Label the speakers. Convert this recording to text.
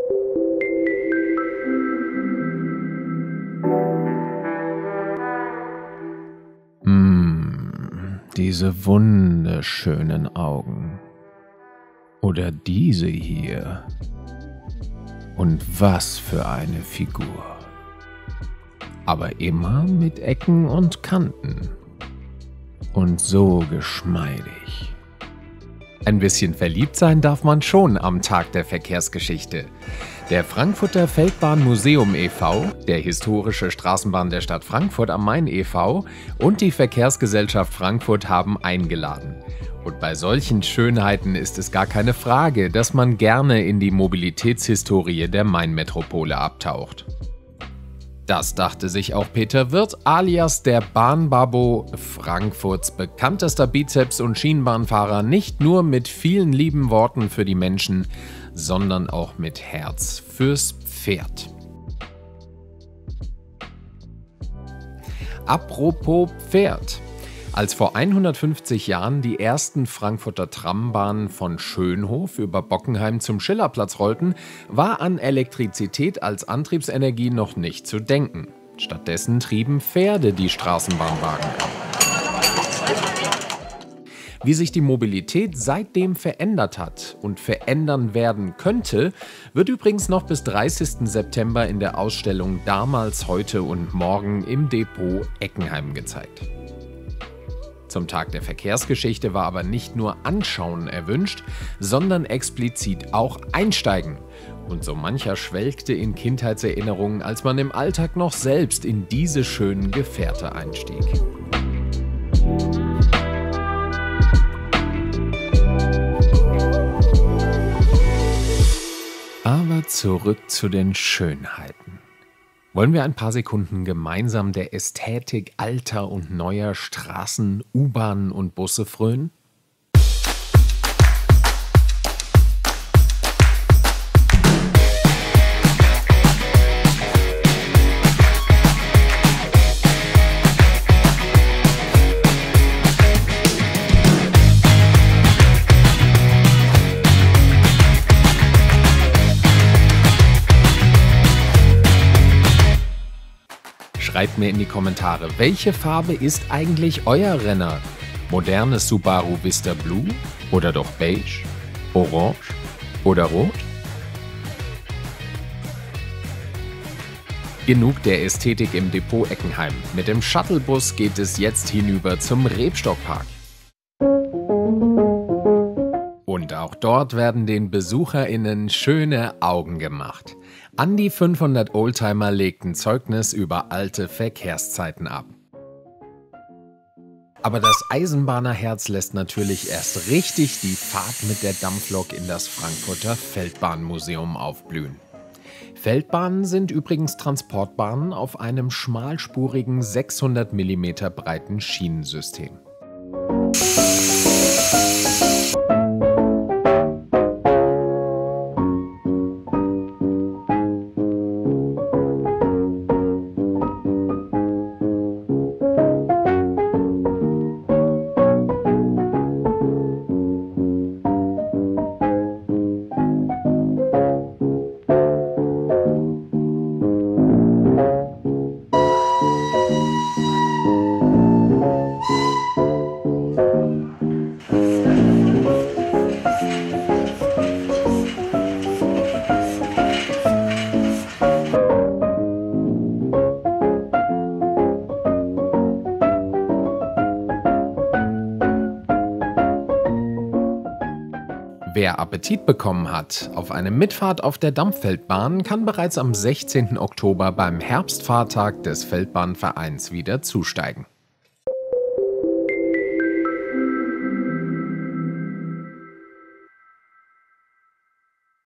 Speaker 1: Diese wunderschönen Augen. Oder diese hier. Und was für eine Figur. Aber immer mit Ecken und Kanten. Und so geschmeidig. Ein bisschen verliebt sein darf man schon am Tag der Verkehrsgeschichte. Der Frankfurter Feldbahnmuseum e.V., der Historische Straßenbahn der Stadt Frankfurt am Main e.V. und die Verkehrsgesellschaft Frankfurt haben eingeladen. Und bei solchen Schönheiten ist es gar keine Frage, dass man gerne in die Mobilitätshistorie der Mainmetropole abtaucht. Das dachte sich auch Peter Wirth alias der Bahnbabbo, Frankfurts bekanntester Bizeps- und Schienenbahnfahrer, nicht nur mit vielen lieben Worten für die Menschen, sondern auch mit Herz fürs Pferd. Apropos Pferd. Als vor 150 Jahren die ersten Frankfurter Trambahnen von Schönhof über Bockenheim zum Schillerplatz rollten, war an Elektrizität als Antriebsenergie noch nicht zu denken. Stattdessen trieben Pferde die Straßenbahnwagen an. Wie sich die Mobilität seitdem verändert hat und verändern werden könnte, wird übrigens noch bis 30. September in der Ausstellung Damals, Heute und Morgen im Depot Eckenheim gezeigt. Zum Tag der Verkehrsgeschichte war aber nicht nur Anschauen erwünscht, sondern explizit auch Einsteigen. Und so mancher schwelgte in Kindheitserinnerungen, als man im Alltag noch selbst in diese schönen Gefährte einstieg. Aber zurück zu den Schönheiten. Wollen wir ein paar Sekunden gemeinsam der Ästhetik alter und neuer Straßen, U-Bahnen und Busse frönen? Schreibt mir in die Kommentare, welche Farbe ist eigentlich euer Renner? Modernes Subaru Vista Blue oder doch beige, orange oder rot? Genug der Ästhetik im Depot Eckenheim. Mit dem Shuttlebus geht es jetzt hinüber zum Rebstockpark. Und auch dort werden den BesucherInnen schöne Augen gemacht. An die 500 Oldtimer legten Zeugnis über alte Verkehrszeiten ab. Aber das Eisenbahnerherz lässt natürlich erst richtig die Fahrt mit der Dampflok in das Frankfurter Feldbahnmuseum aufblühen. Feldbahnen sind übrigens Transportbahnen auf einem schmalspurigen 600 mm breiten Schienensystem. Wer Appetit bekommen hat auf eine Mitfahrt auf der Dampffeldbahn, kann bereits am 16. Oktober beim Herbstfahrtag des Feldbahnvereins wieder zusteigen.